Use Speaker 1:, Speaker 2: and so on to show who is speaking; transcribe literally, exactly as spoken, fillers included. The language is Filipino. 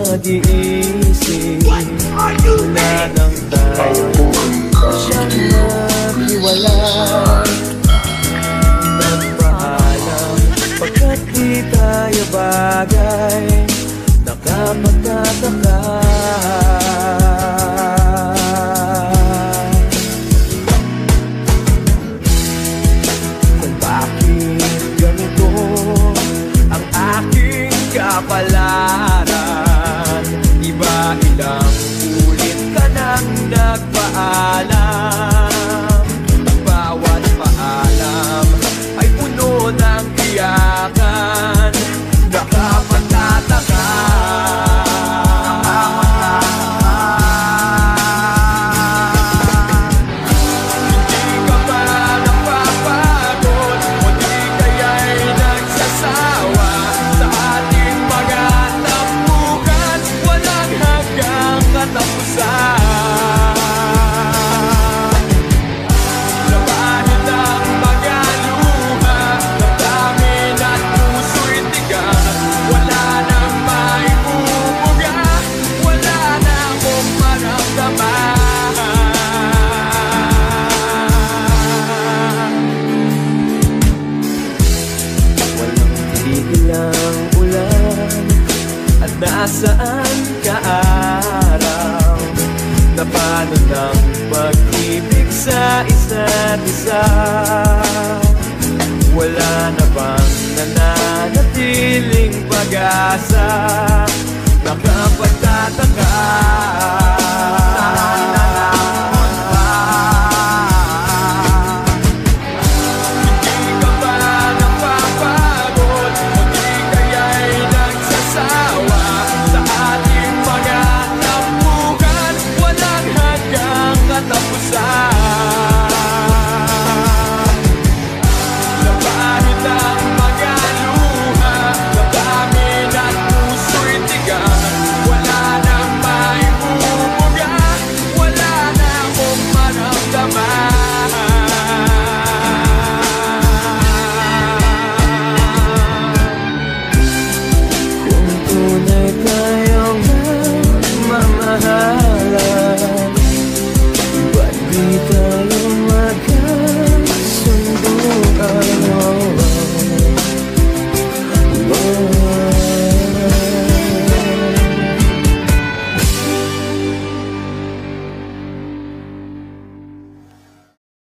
Speaker 1: mag-iisip. Wala nang tayo siyang maghiwalay. Nagpaalam pagkat di tayo bagay, nakapagtataka. Kung bakit ganito ang aking kapalaran, iba ilang ulit ka nang nagpaalam. Bawat paalam ay puno ng iyakan, nakapagtataka. Hindi ka ba napapagod o di kaya'y nagsasawa sa ating mga tampukan, walang hanggang katapusan? Labanan ang mga luha, damdamin at puso'y tigas. Wala nang maibubuga, wala na akong maramdaman. Walang tigil ang ulan, at nasaan ka araw? Na paano ng pag-ibig sa isa't isa? Wala na bang nananatiling pag-asa? Nakapagtataka.